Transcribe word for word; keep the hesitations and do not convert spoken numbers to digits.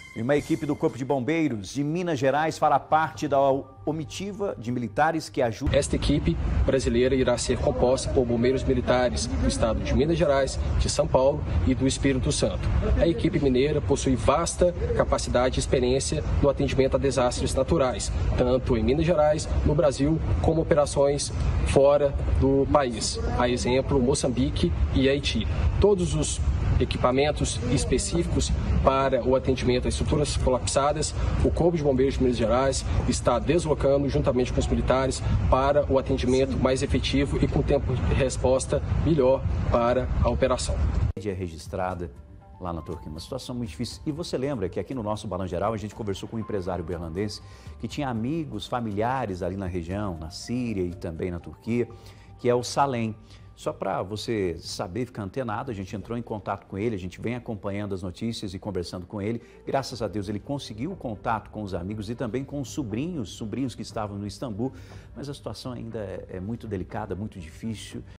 E uma equipe do Corpo de Bombeiros de Minas Gerais fará parte da omitiva de militares que ajudam. Esta equipe brasileira irá ser composta por bombeiros militares do estado de Minas Gerais, de São Paulo e do Espírito Santo. A equipe mineira possui vasta capacidade e experiência no atendimento a desastres naturais, tanto em Minas Gerais, no Brasil, como operações fora do país, a exemplo, Moçambique e Haiti. Todos os equipamentos específicos para o atendimento às estruturas colapsadas, o Corpo de Bombeiros de Minas Gerais está deslocando juntamente com os militares para o atendimento mais efetivo e com tempo de resposta melhor para a operação. É registrada lá na Turquia, uma situação muito difícil. E você lembra que aqui no nosso Balão Geral a gente conversou com um empresário berlandense que tinha amigos, familiares ali na região, na Síria e também na Turquia, que é o Salem. Só para você saber, ficar antenado, a gente entrou em contato com ele, a gente vem acompanhando as notícias e conversando com ele. Graças a Deus ele conseguiu o contato com os amigos e também com os sobrinhos, sobrinhos que estavam no Istambul, mas a situação ainda é, é muito delicada, muito difícil.